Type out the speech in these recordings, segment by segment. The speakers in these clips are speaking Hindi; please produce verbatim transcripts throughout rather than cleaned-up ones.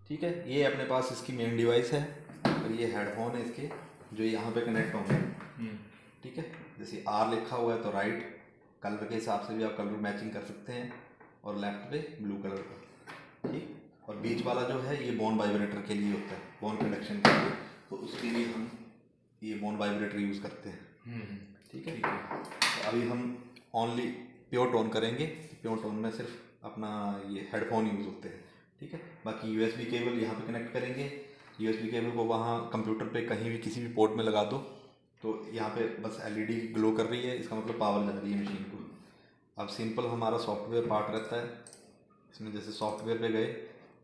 ठीक है, ये अपने पास इसकी मेन डिवाइस है और ये हेडफोन है इसके जो यहाँ पे कनेक्ट होंगे। ठीक है, जैसे आर लिखा हुआ है तो राइट, कलर के हिसाब से भी आप कलर मैचिंग कर सकते हैं, और लेफ्ट पे ब्लू कलर का। ठीक, और बीच वाला जो है ये बोन वाइब्रेटर के लिए होता है, बोन कंडक्शन के लिए, तो उसके लिए हम ये बोन वाइब्रेटर यूज़ करते हैं। ठीक है, तो अभी हम ओनली प्योर टोन करेंगे। प्योर टोन में सिर्फ अपना ये हेडफोन यूज़ होते हैं। ठीक है, बाकी यूएसबी केबल यहाँ पे कनेक्ट करेंगे। यूएसबी केबल को वहाँ कंप्यूटर पे कहीं भी किसी भी पोर्ट में लगा दो तो यहाँ पे बस एलईडी ग्लो कर रही है, इसका मतलब पावर जा रही है मशीन को। अब सिंपल हमारा सॉफ्टवेयर पार्ट रहता है इसमें, जैसे सॉफ्टवेयर पे गए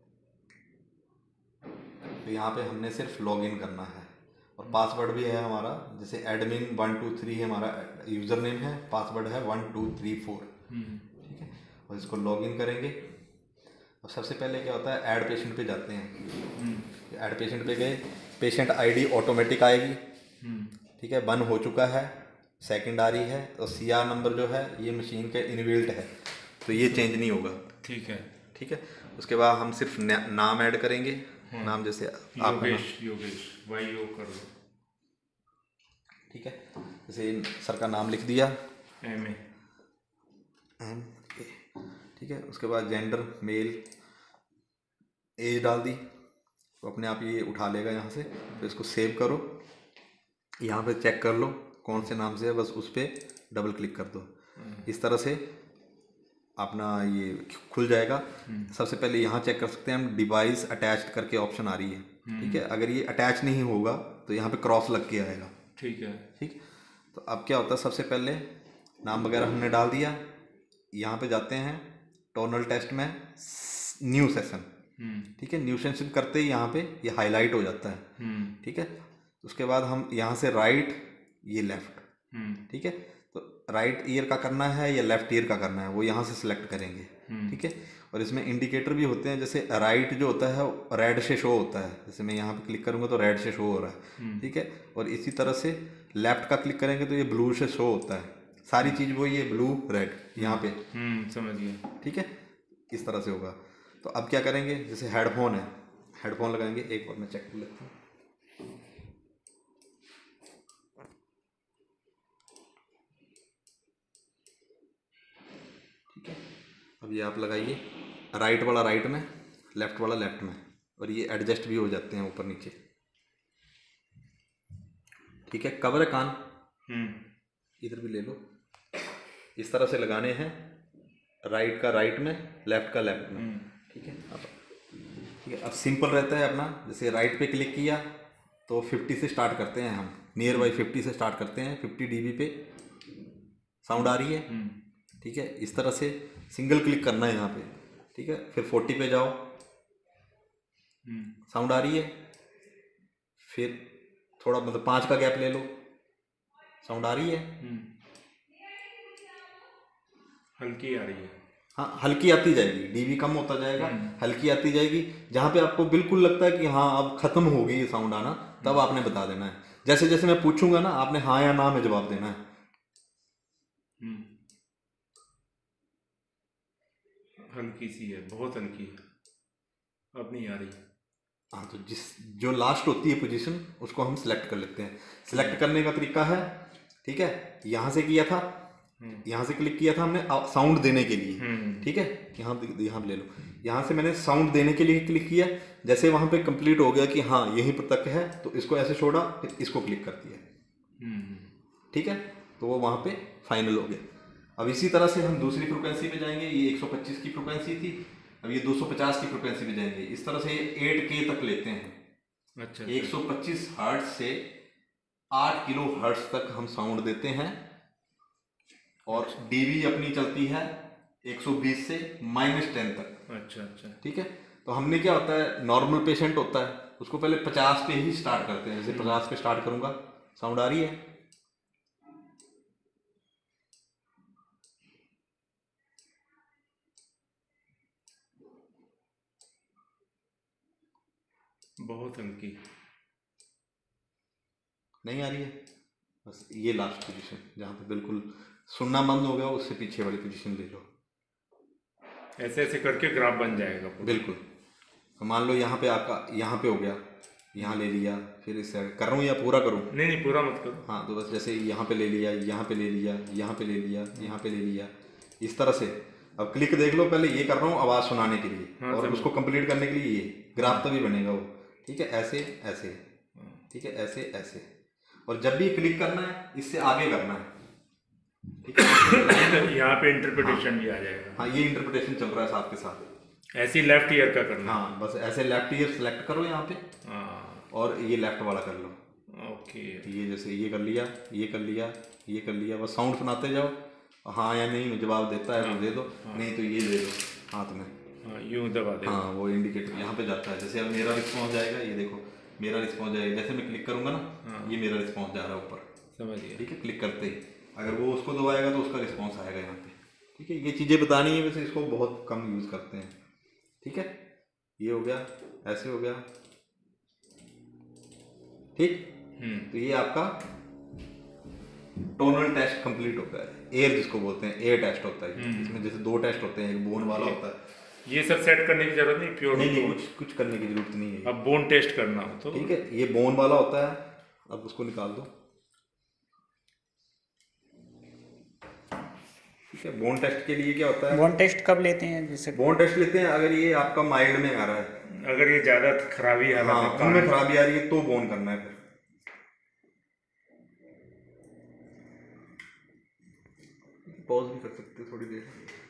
तो यहाँ पे हमने सिर्फ लॉगिन करना है, और पासवर्ड भी है हमारा, जैसे एडमिन वन टू थ्री है हमारा यूज़र नेम है, पासवर्ड है वन टू थ्री फोर। ठीक है, और इसको लॉगिन करेंगे। और सबसे पहले क्या होता है, ऐड पेशेंट पे जाते हैं। ऐड पेशेंट पे गए, पेशेंट आईडी ऑटोमेटिक आएगी। ठीक है, बन हो चुका है, सेकंड आ रही है, और सी आर नंबर जो है ये मशीन के इनबिल्ट है तो ये चेंज नहीं होगा। ठीक है। ठीक है, उसके बाद हम सिर्फ नाम ऐड करेंगे। नाम जैसे योगेश, योगेश वाई यो कर लो। ठीक है, जैसे सर का नाम लिख दिया, एम ए एम ए। ठीक है, उसके बाद जेंडर मेल, एज डाल दी तो अपने आप ये उठा लेगा यहाँ से। तो इसको सेव करो, यहाँ पे चेक कर लो कौन से नाम से है, बस उस पर डबल क्लिक कर दो। इस तरह से अपना ये खुल जाएगा। सबसे पहले यहाँ चेक कर सकते हैं हम, डिवाइस अटैच्ड करके ऑप्शन आ रही है। ठीक है, अगर ये अटैच नहीं होगा तो यहाँ पे क्रॉस लग के आएगा। ठीक है। ठीक, तो अब क्या होता है, सबसे पहले नाम वगैरह हमने डाल दिया, यहाँ पे जाते हैं टोनल टेस्ट में न्यू सेशन। ठीक है, न्यू सेशन करते ही यहाँ पे ये हाईलाइट हो जाता है। ठीक है, उसके बाद हम यहाँ से राइट, ये लेफ्ट। ठीक है, तो राइट ईयर का करना है या लेफ्ट ईयर का करना है वो यहाँ से सिलेक्ट करेंगे। ठीक है, और इसमें इंडिकेटर भी होते हैं, जैसे राइट जो होता है रेड से शो होता है, जैसे मैं यहाँ पे क्लिक करूँगा तो रेड से शो हो रहा है। ठीक है, और इसी तरह से लेफ्ट का क्लिक करेंगे तो ये ब्लू से शो होता है। सारी चीज़ वो ये ब्लू रेड यहाँ पे। समझ गया। ठीक है, इस तरह से होगा। तो अब क्या करेंगे, जैसे हेडफोन है, हेडफोन लगाएंगे। एक बार मैं चेक कर लेता हूँ। ठीक है, अब ये आप लगाइए, राइट वाला राइट में, लेफ्ट वाला लेफ्ट में, और ये एडजस्ट भी हो जाते हैं ऊपर नीचे। ठीक है, कवर है कान, इधर भी ले लो। इस तरह से लगाने हैं, राइट का राइट में, लेफ्ट का लेफ्ट में। ठीक है, अब ठीक है, अब सिंपल रहता है अपना, जैसे राइट पे क्लिक किया तो फिफ्टी से स्टार्ट करते हैं हम, नियर बाई फिफ्टी से स्टार्ट करते हैं। फिफ्टी डीबी पे साउंड आ रही है। ठीक है, इस तरह से सिंगल क्लिक करना है यहाँ पे। ठीक है, फिर फोर्टी पे जाओ, साउंड आ रही है। फिर थोड़ा मतलब पाँच का गैप ले लो, साउंड आ रही है। हल्की आ रही है। हाँ, हल्की आती जाएगी, डीबी कम होता जाएगा, हल्की आती जाएगी। जहाँ पे आपको बिल्कुल लगता है कि हाँ अब खत्म हो गई ये साउंड आना, तब आपने बता देना है। जैसे जैसे मैं पूछूंगा ना, आपने हाँ या ना में जवाब देना है। हल्की सी है, बहुत हल्की है, अब नहीं आ रही। हाँ, तो जिस जो लास्ट होती है पोजीशन उसको हम सिलेक्ट कर लेते हैं। सिलेक्ट करने का तरीका है, ठीक है, यहाँ से किया था, यहाँ से क्लिक किया था हमने साउंड देने के लिए। ठीक है, यहाँ यहाँ ले लो, यहाँ से मैंने साउंड देने के लिए क्लिक किया। जैसे वहाँ पे कंप्लीट हो गया कि हाँ यहीं पर तक है, तो इसको ऐसे छोड़ा, फिर इसको क्लिक कर दिया। ठीक है, तो वो वहाँ पे फाइनल हो गया। अब इसी तरह से हम दूसरी फ्रिक्वेंसी पे जाएंगे। ये एक सौ पच्चीस की फ्रिक्वेंसी थी, अब ये दो सौ पचास की फ्रिक्वेंसी पे जाएंगे। इस तरह से ये एट के तक लेते हैं। अच्छा, एक सौ पच्चीस हर्ट्ज से आठ किलो हर्ट्ज तक हम साउंड देते हैं, और डीबी अपनी चलती है एक सौ बीस से माइनस टेन तक। अच्छा अच्छा। ठीक है, तो हमने क्या होता है, नॉर्मल पेशेंट होता है उसको पहले पचास पे ही स्टार्ट करते हैं। जैसे पचास पे स्टार्ट करूंगा, साउंड आ रही है। बहुत हल्की नहीं आ रही है। बस ये लास्ट पोजीशन जहाँ पे बिल्कुल सुनना बंद हो गया, उससे पीछे वाली पोजीशन ले लो। ऐसे ऐसे करके ग्राफ बन जाएगा। बिल्कुल। मान लो यहाँ पे आपका यहाँ पे हो गया, यहाँ ले लिया, फिर इस साइड कर रहा हूँ या पूरा करूँ? नहीं नहीं पूरा मत करो। हाँ, तो बस जैसे यहाँ पे ले लिया, यहाँ पे ले लिया, यहाँ पे ले लिया, यहाँ पे ले लिया, इस तरह से। अब क्लिक देख लो, पहले ये कर रहा हूँ आवाज़ सुनाने के लिए, हाँ, और उसको कंप्लीट करने के लिए ये ग्राफ तभी बनेगा वो। ठीक है, ऐसे ऐसे, ठीक है, ऐसे ऐसे। और जब भी क्लिक करना है इससे आगे करना है, ठीक है। यहाँ पे इंटरप्रिटेशन भी आ जाएगा। हाँ, ये इंटरप्रिटेशन चल रहा है साथ के साथ। ऐसे लेफ्ट ईयर का करना। हाँ, बस ऐसे लेफ्ट ईयर सेलेक्ट करो यहाँ पे, हाँ, और ये लेफ्ट वाला कर लो। ओके, ये जैसे ये कर लिया, ये कर लिया, ये कर लिया, बस साउंड सुनाते जाओ। हाँ या नहीं में जवाब देता है तो दे दो, नहीं तो ये दे दो हाथ में। हाँ, यूं दबा दे। हाँ, वो इंडिकेटर यहाँ पे जाता है। जैसे अब मेरा रिस्पॉन्स जाएगा, ये देखो मेरा रिस्पॉन्स जाएगा, जैसे मैं क्लिक करूँगा ना, ये मेरा रिस्पॉन्स जा रहा है ऊपर, समझ गया। ठीक है। क्लिक करते ही अगर वो उसको दबाएगा तो उसका रिस्पॉन्स आएगा यहाँ पे, ठीक है। ये चीज़ें बतानी है, वैसे इसको बहुत कम यूज़ करते हैं, ठीक है। ये हो गया, ऐसे हो गया, ठीक। तो ये आपका टोनल टेस्ट कंप्लीट होता है। एयर जिसको बोलते हैं, एयर टेस्ट होता है। इसमें जैसे दो टेस्ट होते हैं, एक बोन वाला होता है। ये सब सेट करने की जरूरत नहीं, प्योर नहीं नहीं, कुछ कुछ करने की जरूरत नहीं है। अब बोन टेस्ट करना हो तो ठीक है, ये बोन वाला होता है। अब उसको निकाल दो, ठीक है। बोन टेस्ट के लिए क्या होता है? बोन टेस्ट कब लेते हैं? जैसे बोन टेस्ट लेते हैं अगर ये आपका माइल्ड में आ रहा है, अगर ये ज्यादा खराबी हालत हाँ, है, उनमें खराबी आ रही है तो बोन करना है। फिर पॉज भी कर सकते हैं थोड़ी देर।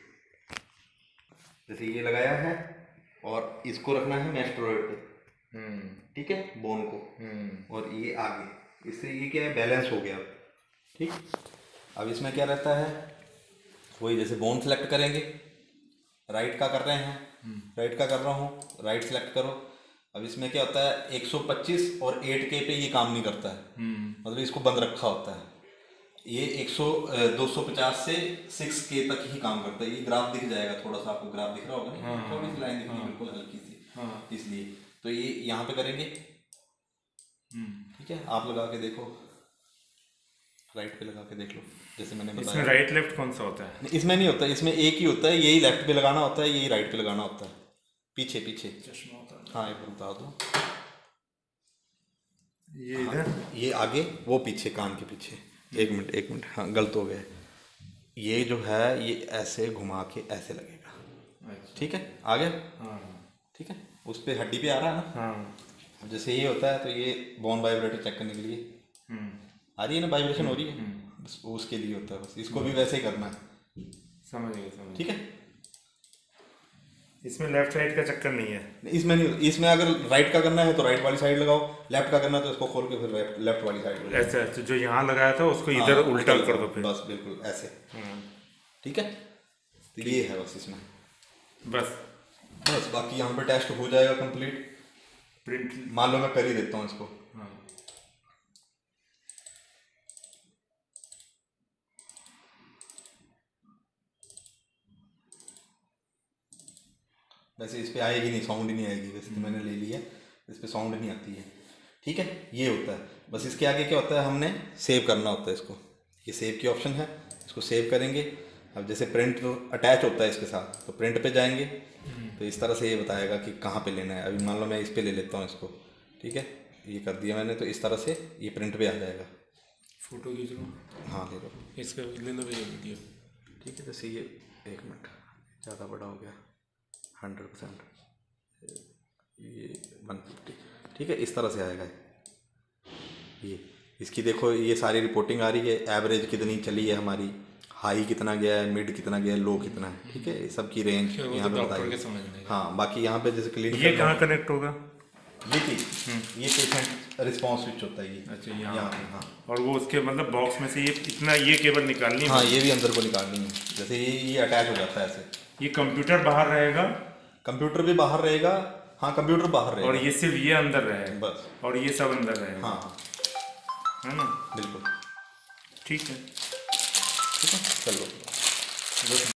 जैसे ये लगाया है और इसको रखना है मैस्टरॉइड पे, ठीक है, बोन को, और ये आगे। इससे ये क्या है, बैलेंस हो गया, ठीक। अब इसमें क्या रहता है, वही जैसे बोन सेलेक्ट करेंगे, राइट का कर रहे हैं, राइट का कर रहा हूँ, राइट सेलेक्ट करो। अब इसमें क्या होता है, एक सौ पच्चीस और एट के पे ये काम नहीं करता है, मतलब इसको बंद रखा होता है। ये एक सौ दो सौ पचास से सिक्स के तक ही काम करता है। ये ग्राफ दिख जाएगा, थोड़ा सा आपको ग्राफ दिख रहा होगा, नहीं? हाँ, थोड़ी सी लाइन दिख रही है, बिल्कुल हल्की सी, हाँ। इसलिए तो ये यहाँ पे करेंगे, ठीक है। आप लगा के देखो, राइट पे लगा के देख लो, जैसे मैंने बताया। इसमें राइट लेफ्ट कौन सा होता है? इसमें नहीं होता, इसमें एक ही होता है, यही लेफ्ट पे लगाना होता है, यही राइट पे लगाना होता है। पीछे पीछे चश्मा होता है। हाँ, एक बार बता दो। ये इधर, ये आगे, वो पीछे, कान के पीछे। एक मिनट एक मिनट, हाँ गलत हो गया। ये जो है ये ऐसे घुमा के ऐसे लगेगा, ठीक है, आ गया, ठीक है। उस पर हड्डी पे आ रहा है ना, हाँ। अब जैसे ये होता है तो ये बोन वाइब्रेटर चेक करने के लिए आ रही है ना, वाइब्रेशन हो रही है, बस उसके लिए होता है। बस इसको भी वैसे ही करना है, समझ गए, समझ। ठीक है। इसमें लेफ्ट राइट का चक्कर नहीं है। इसमें नहीं, इसमें अगर राइट का करना है तो राइट वाली साइड लगाओ, लेफ्ट का करना है तो इसको खोल के फिर लेफ्ट वाली साइड लगाओ। ऐसे ऐसे जो यहाँ लगाया था उसको इधर हाँ, उल्टा कर दो फिर, बस बिल्कुल ऐसे, ठीक है। तो ये है बस इसमें, बस बस बाकी यहाँ पे टेस्ट हो जाएगा कंप्लीट। प्रिंट मान लो मैं कर ही देता हूँ इसको, हाँ। वैसे इस पे आएगी नहीं, साउंड ही नहीं आएगी, वैसे तो मैंने ले लिया, इस पे साउंड नहीं आती है, ठीक है। ये होता है, बस इसके आगे क्या होता है, हमने सेव करना होता है इसको। ये सेव की ऑप्शन है, इसको सेव करेंगे। अब जैसे प्रिंट अटैच होता है इसके साथ, तो प्रिंट पे जाएंगे तो इस तरह से ये बताएगा कि कहाँ पे लेना है। अभी मान लो मैं इस पे ले लेता हूँ इसको, ठीक है, ये कर दिया मैंने, तो इस तरह से ये प्रिंट पे आ जाएगा। फोटो खींच लो, हाँ ले लो, इसका ले लो भैया वीडियो, ठीक है। जैसे ये एक मिनट ज़्यादा बड़ा हो गया, हंड्रेड परसेंट, ये वन फिफ्टी, ठीक है, इस तरह से आएगा ये। इसकी देखो ये सारी रिपोर्टिंग आ रही है, एवरेज कितनी चली है हमारी, हाई कितना गया है, मिड कितना गया है, लो कितना है, ठीक है। सब की रेंज यहाँ पे बताइए। हाँ, बाकी यहाँ पे जैसे क्लिनिक, ये कहाँ कनेक्ट होगा? ये चीज, ये पेशेंट रिस्पॉन्स स्विच होता है ये। अच्छा, यहाँ, यहाँ पे, हाँ। और वो उसके मतलब बॉक्स में से ये इतना ये केबल निकालनी है? हाँ, ये भी अंदर को निकालनी है। जैसे ये ये अटैच हो जाता है ऐसे। ये कंप्यूटर बाहर रहेगा? कंप्यूटर भी बाहर रहेगा, हाँ कंप्यूटर बाहर रहेगा, और ये सिर्फ ये अंदर रहेगा बस, और ये सब अंदर रहेगा? हाँ है ना, बिल्कुल, ठीक है, ठीक है, चलो।